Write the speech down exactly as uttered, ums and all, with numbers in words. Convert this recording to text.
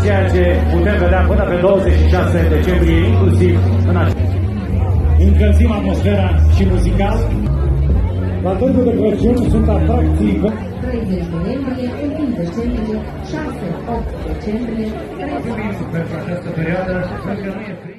ceea ce putem vedea până pe douăzeci și șase decembrie, inclusiv în acest. Încălzim atmosfera și muzical. La Târgul de Crăciun sunt atracții treizeci noiembrie, unu decembrie, șase opt decembrie, pentru această perioadă, pentru că nu e